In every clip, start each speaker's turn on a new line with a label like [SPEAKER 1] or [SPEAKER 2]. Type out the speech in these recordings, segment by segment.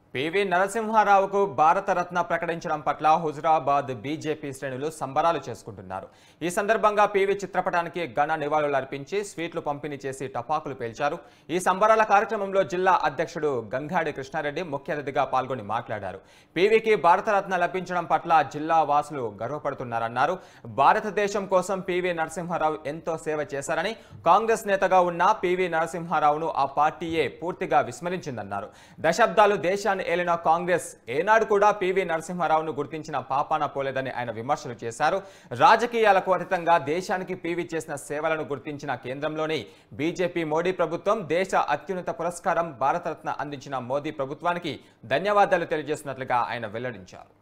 [SPEAKER 1] PV నరసింహారావుకు Bharat Ratna ప్రకటించడం పట్ల Huzurabad BJP శ్రేణులు సంబరాలు చేసుకుంటున్నారు. ఈ సందర్భంగా పివి చిత్రపటానికి ఘన నివాళులు అర్పించి స్వీట్లు పంపిణీ చేసి టపాకులు పేల్చారు. ఈ సంబరాల కార్యక్రమంలో జిల్లా అధ్యక్షుడు గంగాడి కృష్ణారెడ్డి ముఖ్య అతిథిగా పాల్గొని మాట్లాడారు. పివికి భారతరత్న లభించడం పట్ల జిల్లా వాసులు గర్వపడుతున్నారన్నారు. భారతదేశం కోసం పివి నరసింహారావు ఎంతో సేవ చేశారని, కాంగ్రెస్ నేతగా ఉన్న పివి నరసింహారావును ఆ పార్టీయే పూర్తిగా విస్మరించిందన్నారు. దశాబ్దాలు దేశాన్ని ఏలిన కాంగ్రెస్ ఏనాడు కూడా పివి నరసింహారావును గుర్తించిన పాపాన పోలేదని ఆయన విమర్శలు చేశారు. రాజకీయాలకు అతీతంగా దేశానికి పివి చేసిన సేవలను గుర్తించిన కేంద్రంలోని బీజేపీ మోడీ ప్రభుత్వం దేశ అత్యున్నత పురస్కారం భారతరత్న అందించిన మోదీ ప్రభుత్వానికి ధన్యవాదాలు తెలియజేస్తున్నట్లుగా ఆయన వెల్లడించారు.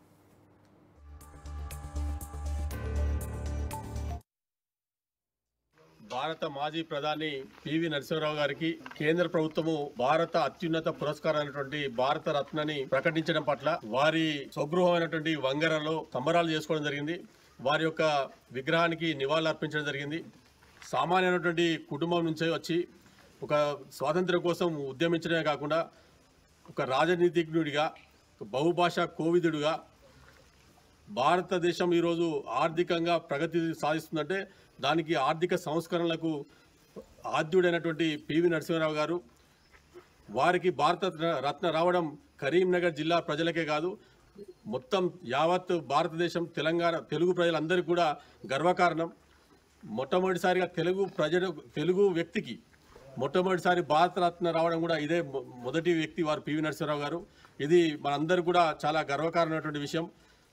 [SPEAKER 2] భారత మాజీ ప్రధాని పివి నరసింహారావు గారికి కేంద్ర ప్రభుత్వము భారత అత్యున్నత పురస్కారమైనటువంటి భారత రత్నని ప్రకటించడం పట్ల వారి స్వగృహమైనటువంటి వంగరలో సంబరాలు చేసుకోవడం జరిగింది. వారి యొక్క విగ్రహానికి నివాళులు అర్పించడం జరిగింది. సామాన్యమైనటువంటి కుటుంబం నుంచే వచ్చి ఒక స్వాతంత్ర్యం కోసం ఉద్యమించడమే కాకుండా ఒక రాజనీతిజ్ఞుడిగా, బహుభాషా కోవిదుడిగా భారతదేశం ఈరోజు ఆర్థికంగా ప్రగతి సాధిస్తుందంటే దానికి ఆర్థిక సంస్కరణలకు ఆద్యుడైనటువంటి పివి నరసింహారావు గారు, వారికి భారత రత్న రావడం కరీంనగర్ జిల్లా ప్రజలకే కాదు మొత్తం యావత్ భారతదేశం తెలుగు ప్రజలందరికీ కూడా గర్వకారణం. మొట్టమొదటిసారిగా తెలుగు వ్యక్తికి మొట్టమొదటిసారి భారత రత్న రావడం కూడా ఇదే మొదటి వ్యక్తి వారు పివి నరసింహారావు గారు. ఇది మనందరూ కూడా చాలా గర్వకారణమైనటువంటి విషయం.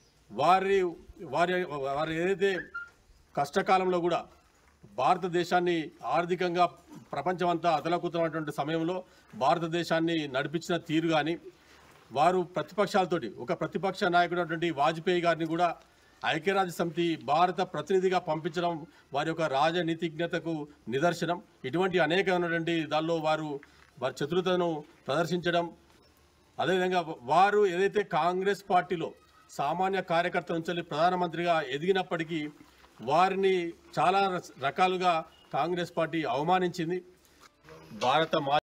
[SPEAKER 2] వారి ఏదైతే కష్టకాలంలో కూడా భారతదేశాన్ని ఆర్థికంగా ప్రపంచమంతా అతలకుతమైనటువంటి సమయంలో భారతదేశాన్ని నడిపించిన తీరు కానీ, వారు ప్రతిపక్షాలతోటి ఒక ప్రతిపక్ష నాయకుడు వాజ్పేయి గారిని కూడా ఐక్యరాజ్య సమితి భారత ప్రతినిధిగా పంపించడం వారి యొక్క రాజనీతిజ్ఞతకు నిదర్శనం. ఇటువంటి అనేకమైనటువంటి దానిలో వారి చతురతను ప్రదర్శించడం, అదేవిధంగా వారు ఏదైతే కాంగ్రెస్ పార్టీలో సామాన్య కార్యకర్త నుంచి ప్రధానమంత్రిగా ఎదిగినప్పటికీ వారిని చాలా రకాలుగా కాంగ్రెస్ పార్టీ అవమానించింది. భారత